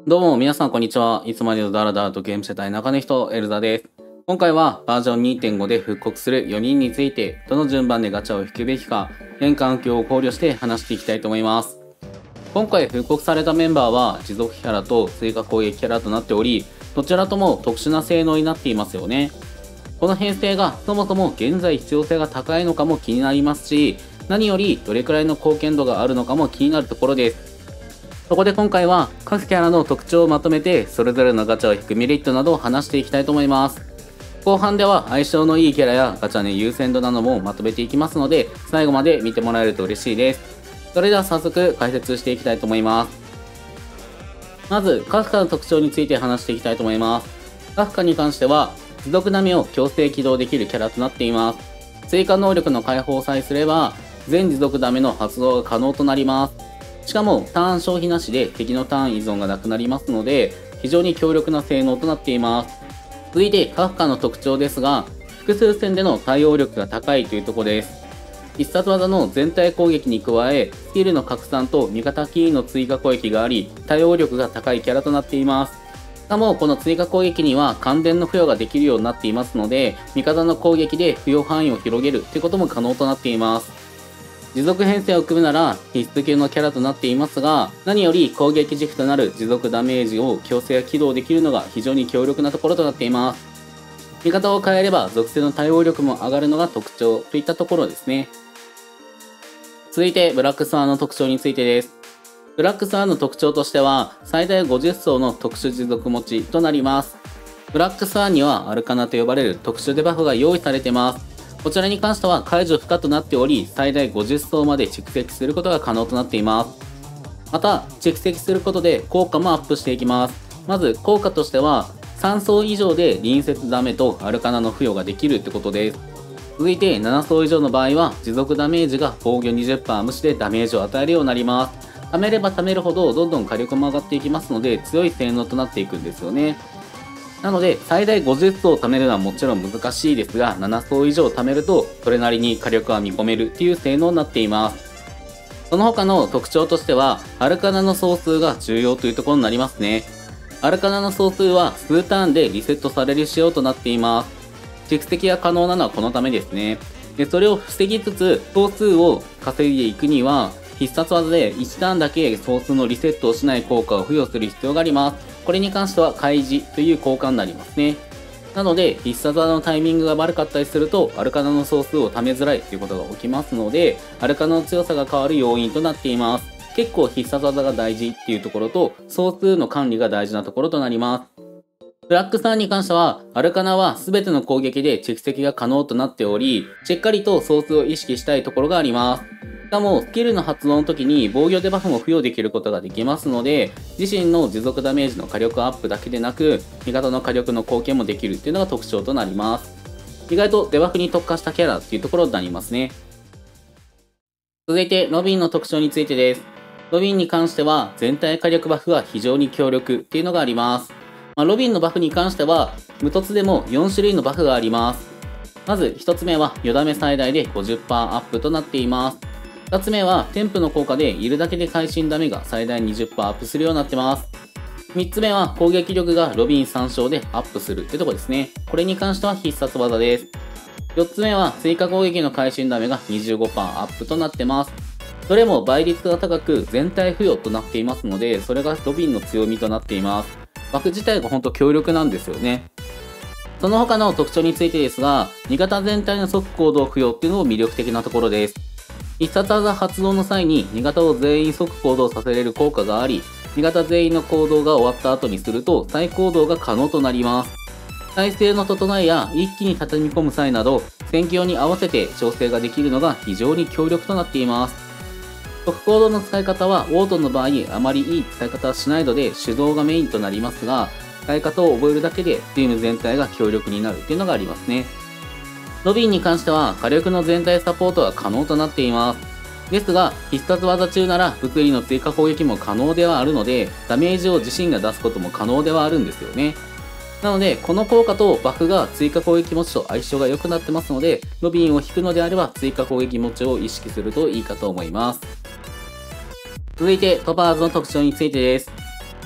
どうも皆さんこんにちは。いつまでのダラダラとゲームしてたい中の人、エルザです。今回はバージョン2.5で復刻する4人について、どの順番でガチャを引くべきか、変環境を考慮して話していきたいと思います。今回復刻されたメンバーは持続キャラと追加攻撃キャラとなっており、どちらとも特殊な性能になっていますよね。この編成がそもそも現在必要性が高いのかも気になりますし、何よりどれくらいの貢献度があるのかも気になるところです。そこで今回は各キャラの特徴をまとめてそれぞれのガチャを引くメリットなどを話していきたいと思います。後半では相性のいいキャラやガチャの優先度などもまとめていきますので、最後まで見てもらえると嬉しいです。それでは早速解説していきたいと思います。まずカフカの特徴について話していきたいと思います。カフカに関しては持続ダメを強制起動できるキャラとなっています。追加能力の解放さえすれば全持続ダメの発動が可能となります。しかもターン消費なしで敵のターン依存がなくなりますので、非常に強力な性能となっています。続いてカフカの特徴ですが、複数戦での対応力が高いというところです。必殺技の全体攻撃に加え、スキルの拡散と味方キーの追加攻撃があり、対応力が高いキャラとなっています。しかもこの追加攻撃には関連の付与ができるようになっていますので、味方の攻撃で付与範囲を広げるということも可能となっています。持続編成を組むなら必須級のキャラとなっていますが、何より攻撃軸となる持続ダメージを強制起動できるのが非常に強力なところとなっています。味方を変えれば属性の対応力も上がるのが特徴といったところですね。続いてブラックスワンの特徴についてです。ブラックスワンの特徴としては最大50層の特殊持続持ちとなります。ブラックスワンにはアルカナと呼ばれる特殊デバフが用意されています。こちらに関しては解除不可となっており、最大50層まで蓄積することが可能となっています。また、蓄積することで効果もアップしていきます。まず、効果としては、3層以上で隣接ダメとアルカナの付与ができるってことです。続いて、7層以上の場合は、持続ダメージが防御 20% 無視でダメージを与えるようになります。貯めれば貯めるほど、どんどん火力も上がっていきますので、強い性能となっていくんですよね。なので最大50層貯めるのはもちろん難しいですが、7層以上貯めるとそれなりに火力は見込めるっていう性能になっています。その他の特徴としてはアルカナの総数が重要というところになりますね。アルカナの総数は数ターンでリセットされる仕様となっています。蓄積が可能なのはこのためですね。でそれを防ぎつつ総数を稼いでいくには必殺技で1ターンだけ総数のリセットをしない効果を付与する必要があります。これに関しては開示という効果になりますね。なので必殺技のタイミングが悪かったりするとアルカナの総数を貯めづらいということが起きますので、アルカナの強さが変わる要因となっています。結構必殺技が大事っていうところと総数の管理が大事なところとなります。ブラックさんに関してはアルカナは全ての攻撃で蓄積が可能となっており、しっかりと総数を意識したいところがあります。しかもスキルの発動の時に防御デバフも付与できることができますので、自身の持続ダメージの火力アップだけでなく味方の火力の貢献もできるっていうのが特徴となります。意外とデバフに特化したキャラっていうところになりますね。続いてロビンの特徴についてです。ロビンに関しては全体火力バフが非常に強力っていうのがあります。ロビンのバフに関しては無凸でも4種類のバフがあります。まず1つ目はよだめ最大で 50% アップとなっています。2つ目は添付の効果でいるだけで会心ダメが最大 20% アップするようになってます。3つ目は攻撃力がロビン3勝でアップするってとこですね。これに関しては必殺技です。4つ目は追加攻撃の会心ダメが 25% アップとなってます。どれも倍率が高く全体付与となっていますので、それがロビンの強みとなっています。バフ自体が本当強力なんですよね。その他の特徴についてですが、味方全体の即行動付与っていうのも魅力的なところです。必殺技発動の際に味方を全員即行動させれる効果があり、味方全員の行動が終わった後にすると再行動が可能となります。体勢の整えや一気に畳み込む際など戦況に合わせて調整ができるのが非常に強力となっています。即行動の使い方はウォートンの場合あまりいい使い方はしないので手動がメインとなりますが、使い方を覚えるだけでチーム全体が強力になるっていうのがありますね。ロビンに関しては火力の全体サポートは可能となっています。ですが必殺技中なら物理の追加攻撃も可能ではあるので、ダメージを自身が出すことも可能ではあるんですよね。なのでこの効果とバフが追加攻撃持ちと相性が良くなってますので、ロビンを引くのであれば追加攻撃持ちを意識するといいかと思います。続いてトパーズの特徴についてです。ト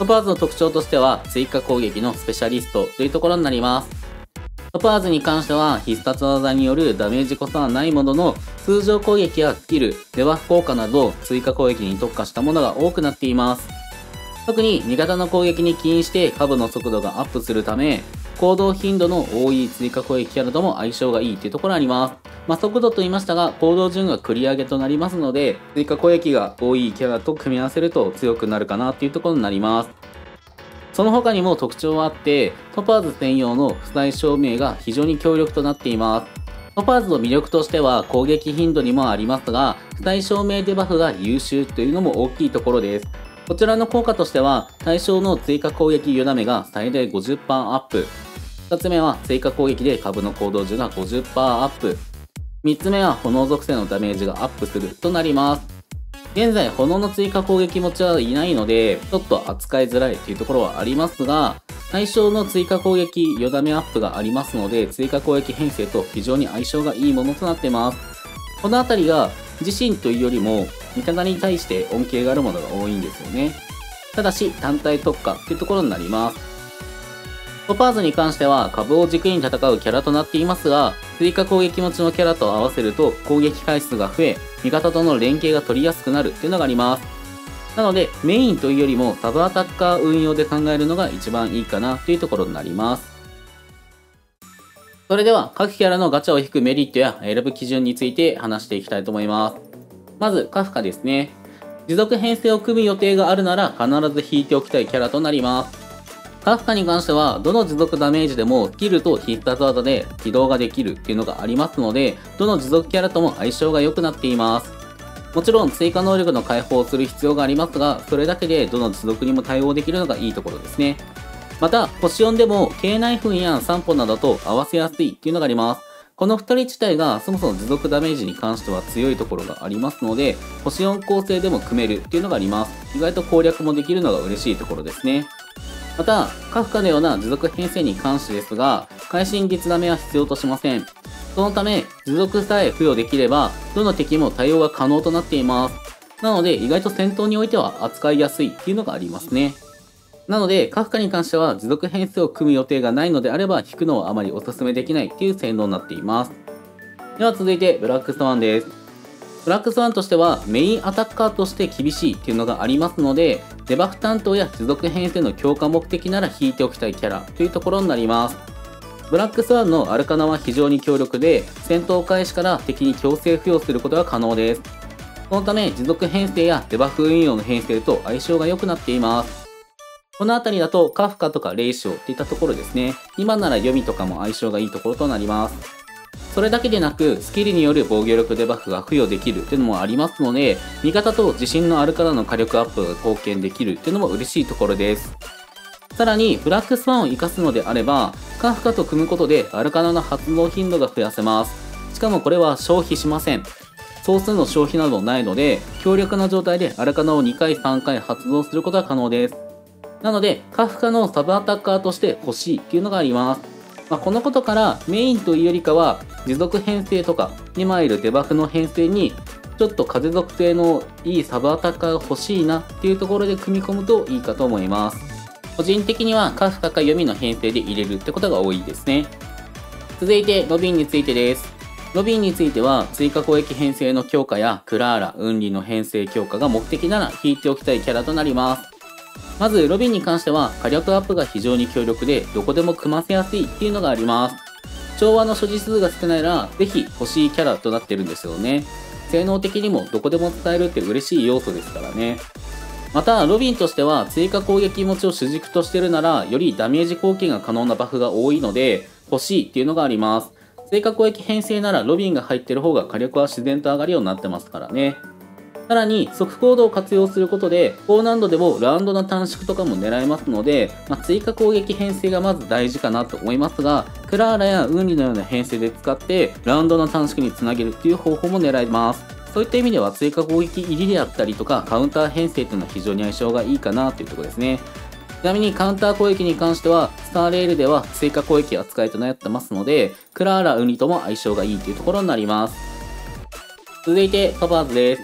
トパーズの特徴としては追加攻撃のスペシャリストというところになります。トパーズに関しては必殺技によるダメージこそはないものの、通常攻撃やスキル、デバフ効果など追加攻撃に特化したものが多くなっています。特に味方の攻撃に起因してカブの速度がアップするため、行動頻度の多い追加攻撃キャラとも相性がいいというところがあります。速度と言いましたが、行動順が繰り上げとなりますので、追加攻撃が多いキャラと組み合わせると強くなるかなというところになります。その他にも特徴はあって、トパーズ専用の負債証明が非常に強力となっています。トパーズの魅力としては攻撃頻度にもありますが、負債証明デバフが優秀というのも大きいところです。こちらの効果としては、対象の追加攻撃よだめが最大 50% アップ。2つ目は追加攻撃で株の行動順が 50% アップ。3つ目は炎属性のダメージがアップするとなります。現在炎の追加攻撃持ちはいないので、ちょっと扱いづらいというところはありますが、対象の追加攻撃よだめアップがありますので、追加攻撃編成と非常に相性がいいものとなっています。このあたりが自身というよりも味方に対して恩恵があるものが多いんですよね。ただし単体特化というところになります。トパーズに関しては株を軸に戦うキャラとなっていますが、追加攻撃持ちのキャラと合わせると攻撃回数が増え、味方との連携が取りやすくなるっていうのがあります。なのでメインというよりもサブアタッカー運用で考えるのが一番いいかなというところになります。それでは各キャラのガチャを引くメリットや選ぶ基準について話していきたいと思います。まずカフカですね。持続編成を組む予定があるなら必ず引いておきたいキャラとなります。カフカに関しては、どの持続ダメージでもスキルと必殺技で起動ができるっていうのがありますので、どの持続キャラとも相性が良くなっています。もちろん追加能力の解放をする必要がありますが、それだけでどの持続にも対応できるのがいいところですね。また、星4でも K 内紛や散歩などと合わせやすいっていうのがあります。この2人自体がそもそも持続ダメージに関しては強いところがありますので、星4構成でも組めるっていうのがあります。意外と攻略もできるのが嬉しいところですね。また、カフカのような持続編成に関してですが、会心率ダメは必要としません。そのため、持続さえ付与できれば、どの敵も対応が可能となっています。なので、意外と戦闘においては扱いやすいっていうのがありますね。なので、カフカに関しては持続編成を組む予定がないのであれば、引くのはあまりお勧めできないっていう性能になっています。では続いて、ブラックスワンです。ブラックスワンとしてはメインアタッカーとして厳しいっていうのがありますので、デバフ担当や持続編成の強化目的なら引いておきたいキャラというところになります。ブラックスワンのアルカナは非常に強力で、戦闘開始から敵に強制付与することが可能です。そのため持続編成やデバフ運用の編成と相性が良くなっています。この辺りだとカフカとかレイシオっていったところですね。今なら読みとかも相性がいいところとなります。それだけでなく、スキルによる防御力デバフが付与できるっていうのもありますので、味方と自信のあるからの火力アップが貢献できるっていうのも嬉しいところです。さらに、ブラックスワンを活かすのであれば、カフカと組むことでアルカナの発動頻度が増やせます。しかもこれは消費しません。総数の消費などないので、強力な状態でアルカナを2回3回発動することが可能です。なので、カフカのサブアタッカーとして欲しいっていうのがあります。このことからメインというよりかは持続編成とか2枚いるデバフの編成にちょっと風属性のいいサブアタッカーが欲しいなっていうところで組み込むといいかと思います。個人的にはカフカか読みの編成で入れるってことが多いですね。続いてロビンについてです。ロビンについては追加攻撃編成の強化やクラーラ、ウンリの編成強化が目的なら引いておきたいキャラとなります。まずロビンに関しては火力アップが非常に強力でどこでも組ませやすいっていうのがあります。調和の所持数が少ないらぜひ欲しいキャラとなってるんですよね。性能的にもどこでも使えるって嬉しい要素ですからね。またロビンとしては追加攻撃持ちを主軸としてるならよりダメージ貢献が可能なバフが多いので欲しいっていうのがあります。追加攻撃編成ならロビンが入ってる方が火力は自然と上がるようになってますからね。さらに速攻動を活用することで高難度でもラウンドの短縮とかも狙えますので、追加攻撃編成がまず大事かなと思いますが、クラーラやウンリのような編成で使ってラウンドの短縮につなげるっていう方法も狙えます。そういった意味では追加攻撃入りであったりとかカウンター編成というのは非常に相性がいいかなというところですね。ちなみにカウンター攻撃に関してはスターレールでは追加攻撃扱いとなってますので、クラーラ、ウンリとも相性がいいというところになります。続いてトパーズです。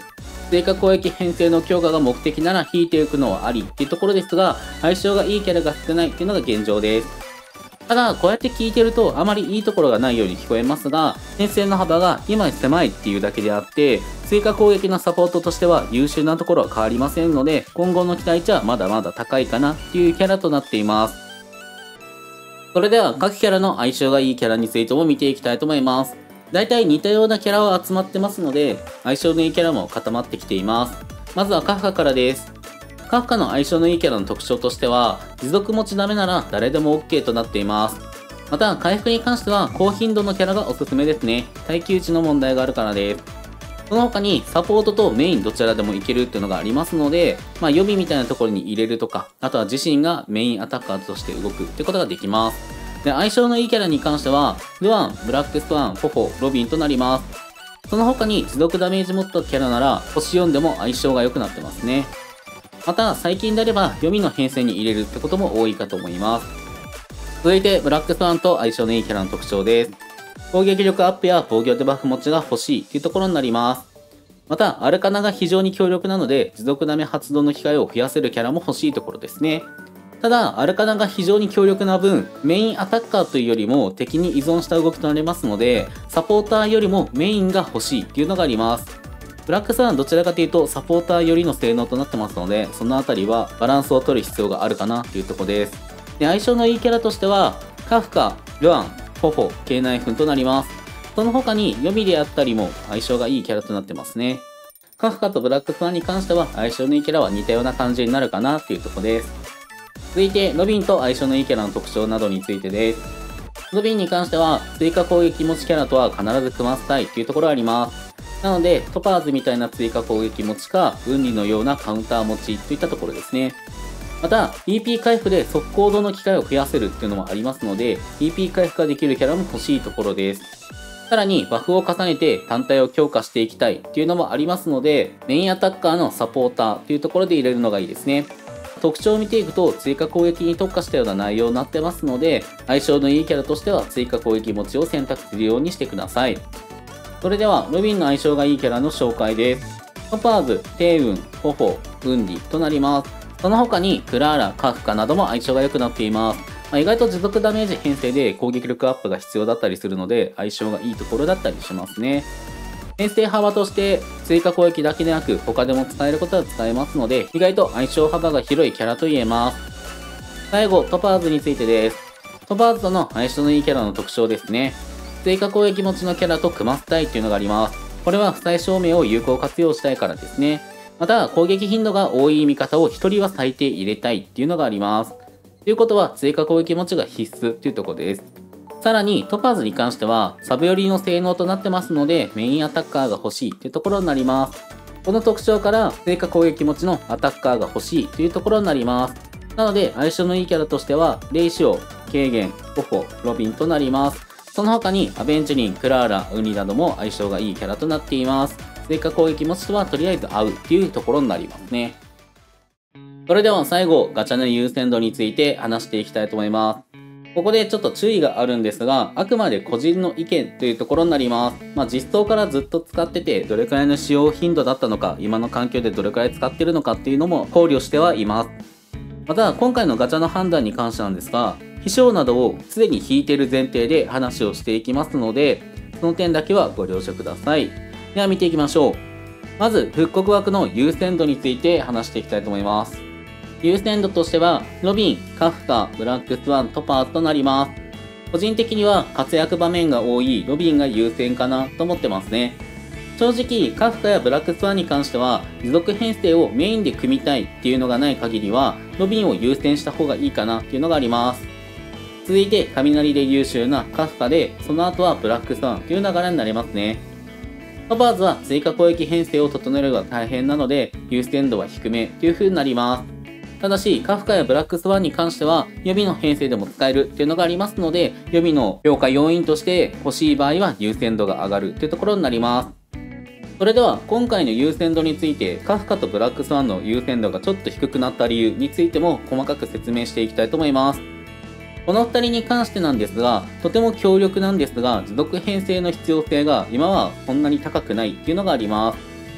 追加攻撃編成の強化が目的なら引いていくのはありっていうところですが、相性がいいキャラが少ないっていうのが現状です。ただ、こうやって聞いてるとあまりいいところがないように聞こえますが、編成の幅が今狭いっていうだけであって、追加攻撃のサポートとしては優秀なところは変わりませんので、今後の期待値はまだまだ高いかなっていうキャラとなっています。それでは各キャラの相性がいいキャラについても見ていきたいと思います。だいたい似たようなキャラは集まってますので、相性のいいキャラも固まってきています。まずはカフカからです。カフカの相性のいいキャラの特徴としては、持続持ちダメなら誰でも OK となっています。また、回復に関しては高頻度のキャラがおすすめですね。耐久値の問題があるからです。その他にサポートとメインどちらでもいけるっていうのがありますので、予備みたいなところに入れるとか、あとは自身がメインアタッカーとして動くってことができます。で、相性のいいキャラに関しては、ルアン、ブラックスワン、フォフォ、ロビンとなります。その他に持続ダメージ持ったキャラなら、星4でも相性が良くなってますね。また、最近であれば読みの編成に入れるってことも多いかと思います。続いて、ブラックスワンと相性のいいキャラの特徴です。攻撃力アップや防御デバフ持ちが欲しいというところになります。また、アルカナが非常に強力なので、持続ダメ発動の機会を増やせるキャラも欲しいところですね。ただ、アルカナが非常に強力な分、メインアタッカーというよりも敵に依存した動きとなりますので、サポーターよりもメインが欲しいっていうのがあります。ブラックスワンどちらかというとサポーター寄りの性能となってますので、そのあたりはバランスを取る必要があるかなというところです。で、相性のいいキャラとしては、カフカ、ルアン、フォフォ、ケイナイフンとなります。その他に予備であったりも相性がいいキャラとなってますね。カフカとブラックスワンに関しては相性のいいキャラは似たような感じになるかなというところです。続いて、ロビンと相性のいいキャラの特徴などについてです。ロビンに関しては、追加攻撃持ちキャラとは必ず組ませたいというところがあります。なので、トパーズみたいな追加攻撃持ちか、ウンリのようなカウンター持ちといったところですね。また、EP 回復で速攻度の機会を増やせるっていうのもありますので、EP 回復ができるキャラも欲しいところです。さらに、バフを重ねて単体を強化していきたいっていうのもありますので、メインアタッカーのサポーターというところで入れるのがいいですね。特徴を見ていくと追加攻撃に特化したような内容になってますので、相性のいいキャラとしては追加攻撃持ちを選択するようにしてください。それでは、ロビンの相性がいいキャラの紹介です。トパーズ、テイウン、フォフォ、ウンディとなります。その他にクラーラ、カフカなども相性が良くなっています。意外と持続ダメージ編成で攻撃力アップが必要だったりするので、相性がいいところだったりしますね。編成幅として追加攻撃だけでなく他でも使えることは使えますので、意外と相性幅が広いキャラと言えます。最後、トパーズについてです。トパーズとの相性のいいキャラの特徴ですね。追加攻撃持ちのキャラと組ませたいっていうのがあります。これは負債証明を有効活用したいからですね。また、攻撃頻度が多い味方を1人は最低入れたいっていうのがあります。ということは、追加攻撃持ちが必須っていうところです。さらに、トパーズに関しては、サブ寄りの性能となってますので、メインアタッカーが欲しいというところになります。この特徴から、追加攻撃持ちのアタッカーが欲しいというところになります。なので、相性のいいキャラとしては、レイシオ、ケイゲン、フォフォ、ロビンとなります。その他に、アベンジュリン、クラーラ、ウニなども相性がいいキャラとなっています。追加攻撃持ちとはとりあえず合うっていうところになりますね。それでは最後、ガチャの優先度について話していきたいと思います。ここでちょっと注意があるんですが、あくまで個人の意見というところになります。実装からずっと使ってて、どれくらいの使用頻度だったのか、今の環境でどれくらい使ってるのかっていうのも考慮してはいます。また、今回のガチャの判断に関してなんですが、飛翔などをすでに引いている前提で話をしていきますので、その点だけはご了承ください。では見ていきましょう。まず、復刻枠の優先度について話していきたいと思います。優先度としては、ロビン、カフカ、ブラックスワン、トパーズとなります。個人的には活躍場面が多いロビンが優先かなと思ってますね。正直、カフカやブラックスワンに関しては、持続編成をメインで組みたいっていうのがない限りは、ロビンを優先した方がいいかなっていうのがあります。続いて、雷で優秀なカフカで、その後はブラックスワンという流れになりますね。トパーズは追加攻撃編成を整えるのが大変なので、優先度は低めという風になります。ただし、カフカやブラックスワンに関しては、予備の編成でも使えるっていうのがありますので、予備の評価要因として欲しい場合は優先度が上がるっていうところになります。それでは、今回の優先度について、カフカとブラックスワンの優先度がちょっと低くなった理由についても細かく説明していきたいと思います。この2人に関してなんですが、とても強力なんですが、持続編成の必要性が今はそんなに高くないっていうのがあります。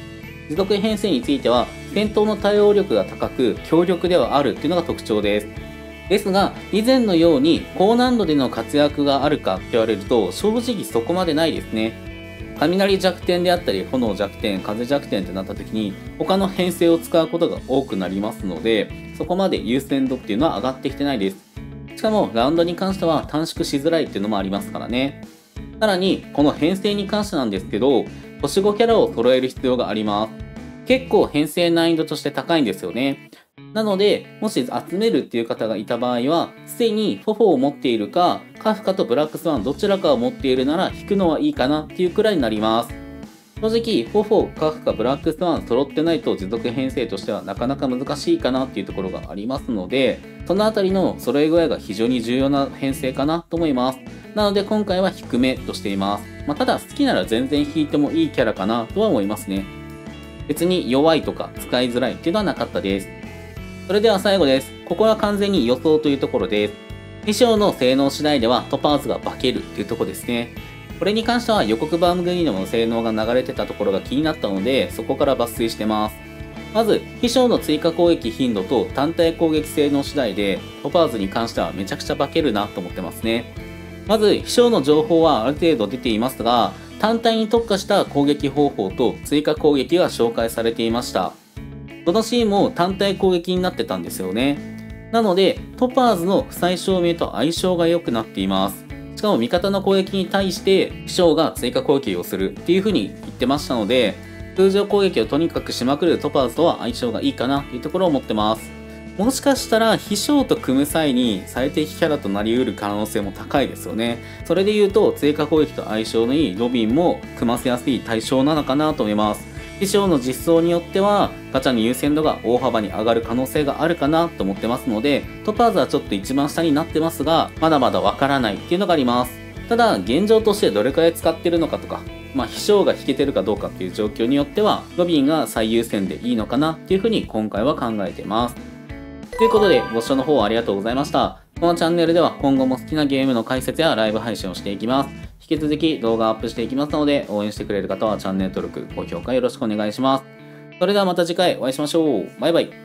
持続編成については戦闘の対応力が高く強力ではあるというのが特徴です。ですが、以前のように高難度での活躍があるかって言われると正直そこまでないですね。雷弱点であったり炎弱点、風弱点ってなった時に他の編成を使うことが多くなりますので、そこまで優先度っていうのは上がってきてないです。しかもラウンドに関しては短縮しづらいっていうのもありますからね。さらにこの編成に関してなんですけど、星5キャラを揃える必要があります。結構編成難易度として高いんですよね。なので、もし集めるっていう方がいた場合は、すでにフォフォを持っているか、カフカとブラックスワンどちらかを持っているなら引くのはいいかなっていうくらいになります。正直、フォフォ、カフカ、ブラックスワン揃ってないと持続編成としてはなかなか難しいかなっていうところがありますので、そのあたりの揃え具合が非常に重要な編成かなと思います。なので今回は低めとしています。ただ好きなら全然引いてもいいキャラかなとは思いますね。別に弱いとか使いづらいっていうのはなかったです。それでは最後です。ここは完全に予想というところです。衣装の性能次第ではトパーズが化けるっていうところですね。これに関しては予告番組でも性能が流れてたところが気になったので、そこから抜粋してます。まず、衣装の追加攻撃頻度と単体攻撃性能次第で、トパーズに関してはめちゃくちゃ化けるなと思ってますね。まず、衣装の情報はある程度出ていますが、単体に特化した攻撃方法と追加攻撃が紹介されていました。どのシーンも単体攻撃になってたんですよね。なので、トパーズの負債証明と相性が良くなっています。しかも味方の攻撃に対して衣装が追加攻撃をするっていう風に言ってましたので、通常攻撃をとにかくしまくるトパーズとは相性がいいかなというところを持ってます。もしかしたら秘書と組む際に最適キャラとなり得る可能性も高いですよね。それで言うと追加攻撃と相性のいいロビンも組ませやすい対象なのかなと思います。秘書の実装によってはガチャの優先度が大幅に上がる可能性があるかなと思ってますので、トパーズはちょっと一番下になってますが、まだまだわからないっていうのがあります。ただ現状としてどれくらい使ってるのかとか、秘書が引けてるかどうかっていう状況によってはロビンが最優先でいいのかなっていうふうに今回は考えてます。ということで、ご視聴の方ありがとうございました。このチャンネルでは今後も好きなゲームの解説やライブ配信をしていきます。引き続き動画アップしていきますので、応援してくれる方はチャンネル登録、高評価よろしくお願いします。それではまた次回お会いしましょう。バイバイ。